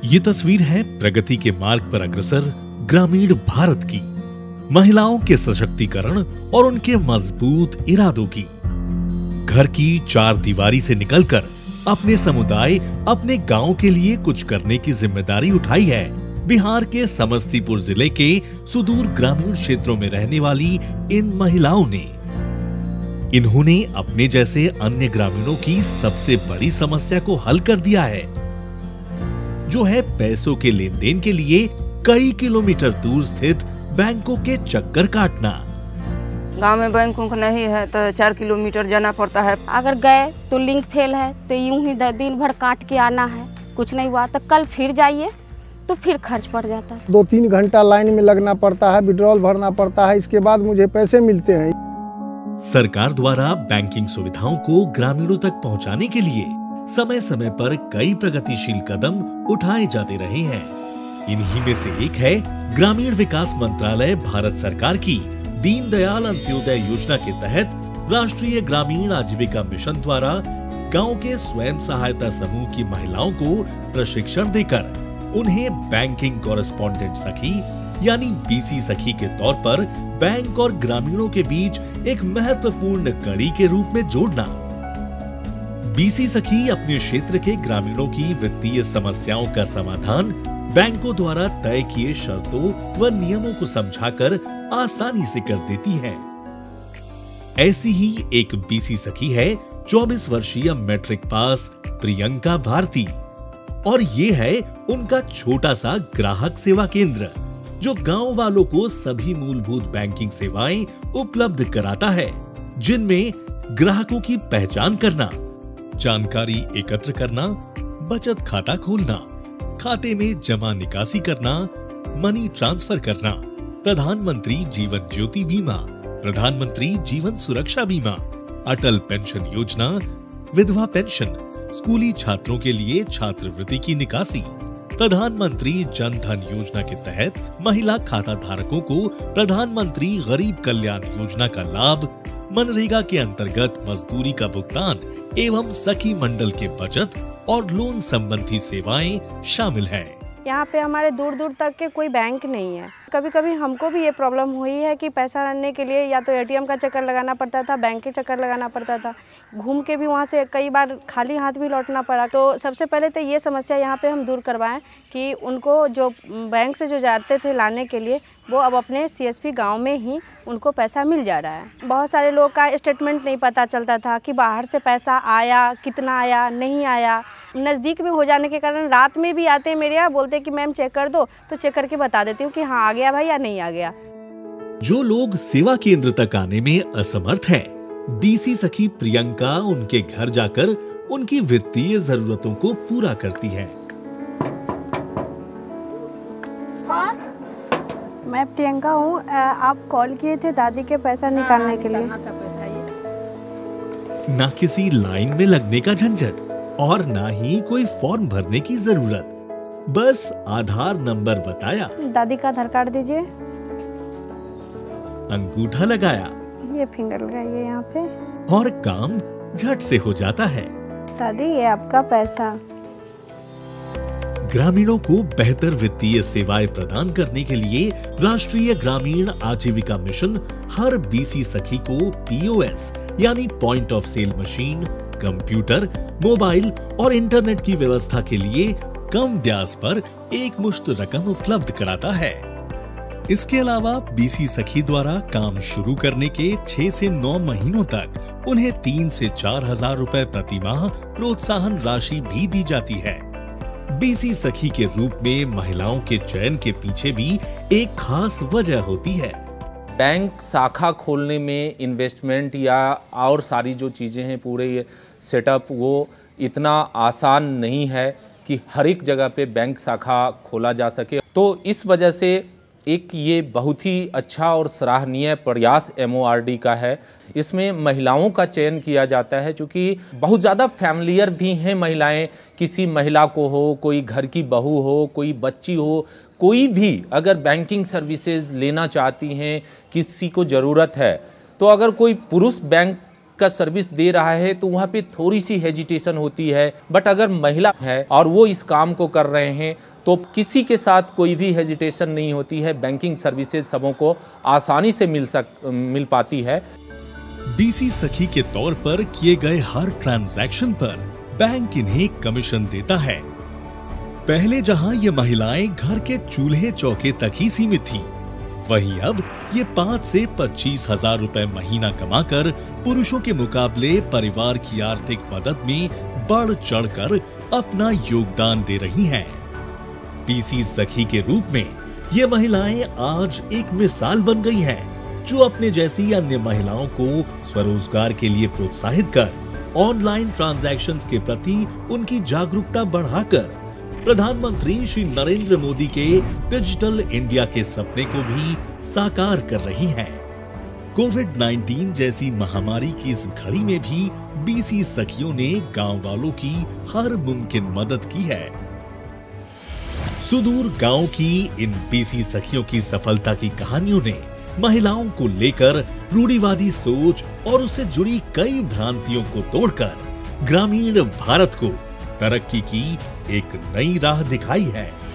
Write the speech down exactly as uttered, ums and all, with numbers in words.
ये तस्वीर है प्रगति के मार्ग पर अग्रसर ग्रामीण भारत की, महिलाओं के सशक्तिकरण और उनके मजबूत इरादों की। घर की चार दीवारी से निकलकर अपने समुदाय, अपने गांव के लिए कुछ करने की जिम्मेदारी उठाई है बिहार के समस्तीपुर जिले के सुदूर ग्रामीण क्षेत्रों में रहने वाली इन महिलाओं ने। इन्होंने अपने जैसे अन्य ग्रामीणों की सबसे बड़ी समस्या को हल कर दिया है, जो है पैसों के लेन देन के लिए कई किलोमीटर दूर स्थित बैंकों के चक्कर काटना। गांव में बैंक नहीं है तो चार किलोमीटर जाना पड़ता है। अगर गए तो लिंक फेल है तो यूं ही दिन भर काट के आना है, कुछ नहीं हुआ तो कल फिर जाइए तो फिर खर्च पड़ जाता है। दो तीन घंटा लाइन में लगना पड़ता है, विड्रॉल भरना पड़ता है, इसके बाद मुझे पैसे मिलते हैं। सरकार द्वारा बैंकिंग सुविधाओं को ग्रामीणों तक पहुंचाने के लिए समय समय पर कई प्रगतिशील कदम उठाए जाते रहे हैं। इन्हीं में से एक है ग्रामीण विकास मंत्रालय भारत सरकार की दीनदयाल अंत्योदय योजना के तहत राष्ट्रीय ग्रामीण आजीविका मिशन द्वारा गांव के स्वयं सहायता समूह की महिलाओं को प्रशिक्षण देकर उन्हें बैंकिंग कॉरेस्पॉन्डेंट सखी यानी बीसी सखी के तौर पर बैंक और ग्रामीणों के बीच एक महत्वपूर्ण कड़ी के रूप में जोड़ना। बीसी सखी अपने क्षेत्र के ग्रामीणों की वित्तीय समस्याओं का समाधान बैंकों द्वारा तय किए शर्तों व नियमों को समझाकर आसानी से कर देती है। ऐसी ही एक बीसी सखी है चौबीस वर्षीय मैट्रिक पास प्रियंका भारती, और ये है उनका छोटा सा ग्राहक सेवा केंद्र जो गांव वालों को सभी मूलभूत बैंकिंग सेवाएं उपलब्ध कराता है, जिनमें ग्राहकों की पहचान करना, जानकारी एकत्र करना, बचत खाता खोलना, खाते में जमा निकासी करना, मनी ट्रांसफर करना, प्रधानमंत्री जीवन ज्योति बीमा, प्रधानमंत्री जीवन सुरक्षा बीमा, अटल पेंशन योजना, विधवा पेंशन, स्कूली छात्रों के लिए छात्रवृत्ति की निकासी, प्रधानमंत्री जन धन योजना के तहत महिला खाता धारकों को प्रधानमंत्री गरीब कल्याण योजना का लाभ, मनरेगा के अंतर्गत मजदूरी का भुगतान एवं सखी मंडल के बचत और लोन संबंधी सेवाएं शामिल हैं। यहाँ पे हमारे दूर दूर तक के कोई बैंक नहीं है। कभी कभी हमको भी ये प्रॉब्लम हुई है कि पैसा लाने के लिए या तो एटीएम का चक्कर लगाना पड़ता था, बैंक के चक्कर लगाना पड़ता था, घूम के भी वहाँ से कई बार खाली हाथ भी लौटना पड़ा। तो सबसे पहले तो ये समस्या यहाँ पे हम दूर करवाएं कि उनको जो बैंक से जो जाते थे लाने के लिए, वो अब अपने सीएसपी गांव में ही उनको पैसा मिल जा रहा है। बहुत सारे लोग का स्टेटमेंट नहीं पता चलता था कि बाहर से पैसा आया, कितना आया, नहीं आया। नज़दीक में हो जाने के कारण रात में भी आते हैं मेरे यहाँ, बोलते कि मैम चेक कर दो, तो चेक करके बता देती हूँ कि हाँ आ गया भाई या नहीं आ गया। जो लोग सेवा केंद्र तक आने में असमर्थ हैं, बीसी सखी प्रियंका उनके घर जाकर उनकी वित्तीय जरूरतों को पूरा करती है। मैं प्रियंका हूँ, आप कॉल किए थे दादी के पैसा निकालने के लिए। ना किसी लाइन में लगने का झंझट और ना ही कोई फॉर्म भरने की जरूरत, बस आधार नंबर बताया, दादी का आधार कार्ड दीजिए, अंगूठा लगाया, ये फिंगर लगाइए यहाँ पे, और काम झट से हो जाता है। दादी ये आपका पैसा। ग्रामीणों को बेहतर वित्तीय सेवाएं प्रदान करने के लिए राष्ट्रीय ग्रामीण आजीविका मिशन हर बीसी सखी को पीओएस यानी point of sale machine, computer, mobile और इंटरनेट की व्यवस्था के लिए कम ब्याज पर एक मुश्त रकम उपलब्ध कराता है। इसके अलावा बीसी सखी द्वारा काम शुरू करने के छह से नौ महीनों तक उन्हें तीन से चार हजार रुपए प्रति माह प्रोत्साहन राशि भी दी जाती है। बीसी सखी के रूप में महिलाओं के चयन के पीछे भी एक खास वजह होती है। बैंक शाखा खोलने में इन्वेस्टमेंट या और सारी जो चीज़ें हैं, पूरे ये सेटअप, वो इतना आसान नहीं है कि हर एक जगह पे बैंक शाखा खोला जा सके। तो इस वजह से एक ये बहुत ही अच्छा और सराहनीय प्रयास एमओआरडी का है। इसमें महिलाओं का चयन किया जाता है, क्योंकि बहुत ज़्यादा फैमिलियर भी हैं महिलाएं। किसी महिला को हो, कोई घर की बहू हो, कोई बच्ची हो, कोई भी अगर बैंकिंग सर्विसेज लेना चाहती हैं, किसी को ज़रूरत है, तो अगर कोई पुरुष बैंक का सर्विस दे रहा है तो वहाँ पे थोड़ी सी हेजिटेशन होती है। बट अगर महिला है और वो इस काम को कर रहे हैं तो किसी के साथ कोई भी हेजिटेशन नहीं होती है। बैंकिंग सर्विसेज सबों को आसानी से मिल सक मिल पाती है। बीसी सखी के तौर पर किए गए हर ट्रांजैक्शन पर बैंक इन्हें कमीशन देता है। पहले जहां ये महिलाएं घर के चूल्हे चौके तक ही सीमित थी, वहीं अब ये पाँच से पच्चीस हजार रुपए महीना कमाकर पुरुषों के मुकाबले परिवार की आर्थिक मदद में बढ़ चढ़कर अपना योगदान दे रही हैं। बीसी सखी के रूप में ये महिलाएं आज एक मिसाल बन गई हैं, जो अपने जैसी अन्य महिलाओं को स्वरोजगार के लिए प्रोत्साहित कर ऑनलाइन ट्रांजैक्शंस के प्रति उनकी जागरूकता बढ़ाकर प्रधानमंत्री श्री नरेंद्र मोदी के डिजिटल इंडिया के सपने को भी साकार कर रही हैं। कोविड नाइन्टीन जैसी महामारी की इस घड़ी में भी बीसी सखियों ने गांव वालों की हर मुमकिन मदद की है। सुदूर गांव की इन बीसी सखियों की सफलता की कहानियों ने महिलाओं को लेकर रूढ़िवादी सोच और उससे जुड़ी कई भ्रांतियों को तोड़कर ग्रामीण भारत को तरक्की की एक नई राह दिखाई है।